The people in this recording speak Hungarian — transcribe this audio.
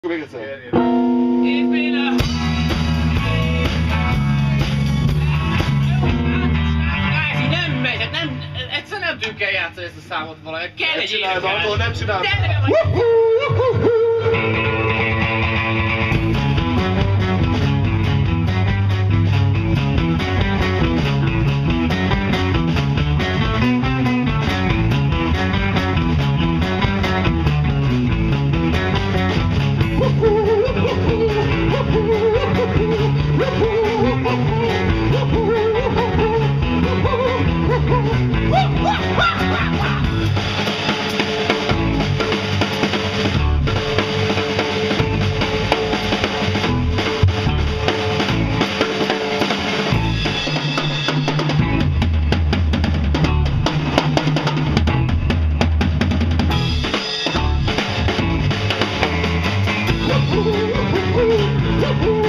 Még egyszer. Nem megy, hát nem, egyszer nem tudjuk eljátszani ezt a számot valahogy. Kell egy csinálod, Anton, nem csinálod. Woo-hoo!